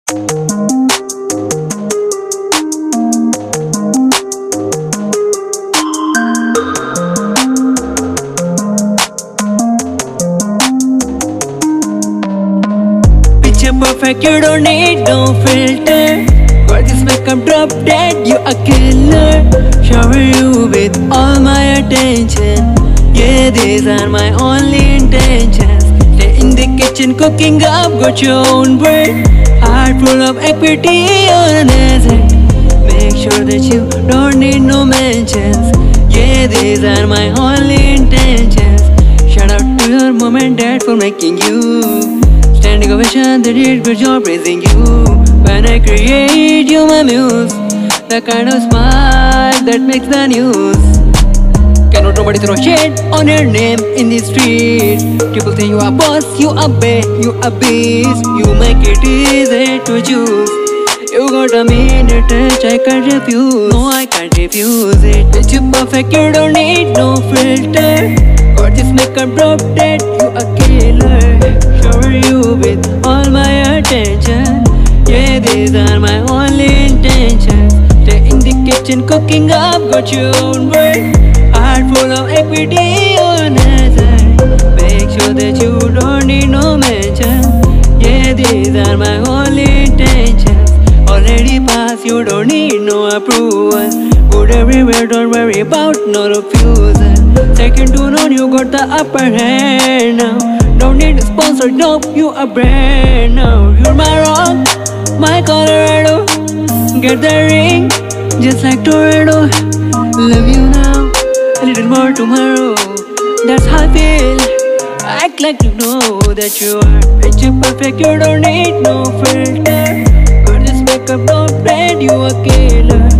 Picture perfect, you don't need no filter. For this makeup drop dead, you a killer. Shower you with all my attention. Yeah, these are my only intentions. Stay in the kitchen cooking up, got your own bird. Heart full of equity on an asset. Make sure that you don't need no mentions. Yeah, these are my only intentions. Shout out to your mom and dad for making you. Standing ovation, they did good job praising you. When I create you my muse, the kind of smile that makes the news. Cannot nobody throw shade on your name in the street. People say you are boss, you are bae, you are beast. You make it easy to choose. You got a mean touch, I can't refuse. No, I can't refuse it. It's you perfect, you don't need no filter. Got this makeup drop dead, you a killer. Shower you with all my attention. Yeah, these are my only intentions. Stay in the kitchen cooking up, got your own work. Heart full of equity on a side. Make sure that you don't need no mention. Yeah, these are my only intentions. Already passed, you don't need no approval. Good everywhere, don't worry about no refusal. Second to none, you got the upper hand now. Don't need a sponsor, nope, you a brand now. You're my rock, my Colorado. Get the ring, just like Tornado. Love you now, a little more tomorrow. That's how I feel. Act like you know that you are picture perfect, you don't need no filter. Got this makeup, don't brand, you a killer.